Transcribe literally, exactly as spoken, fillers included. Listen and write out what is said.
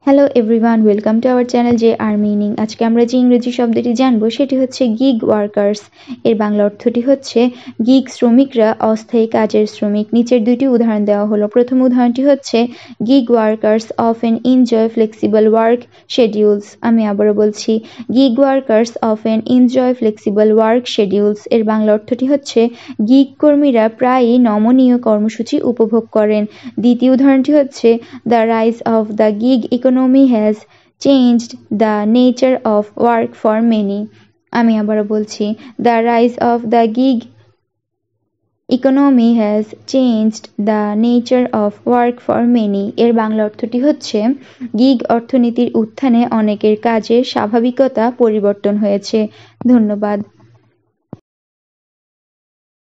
Hello everyone, welcome to our channel যে আর meaning. আজকে আমরা যে ইংরেজি শব্দটি জানবো সেটি হচ্ছে গিগ ওয়ার্কার্স। এর বাংলা অর্থটি হচ্ছে গিগ শ্রমিকরা অস্থায়ী কাজের শ্রমিক। নিচের দুইটি উদাহরণ দেওয়া হলো। প্রথম উদাহরণটি হচ্ছে gig workers often enjoy flexible work schedules. আমি আবারও বলছি, gig workers often enjoy flexible work schedules. এর বাংলা অর্থটি হচ্ছে গিগ কর্মীরা প্রায়ই নমনীয় কর্মসূচি উপভোগ করেন। দ্বিতীয় উদাহরণটি হচ্ছে the rise of the gig economy has changed the nature of work for many. আমি আবারও বলছি, the rise of the gig economy has changed the nature of work for many. এর বাংলা অর্থটি হচ্ছে গিগ অর্থনীতির উত্থানে অনেকের কাজের স্বাভাবিকতা পরিবর্তন হয়েছে। ধন্যবাদ।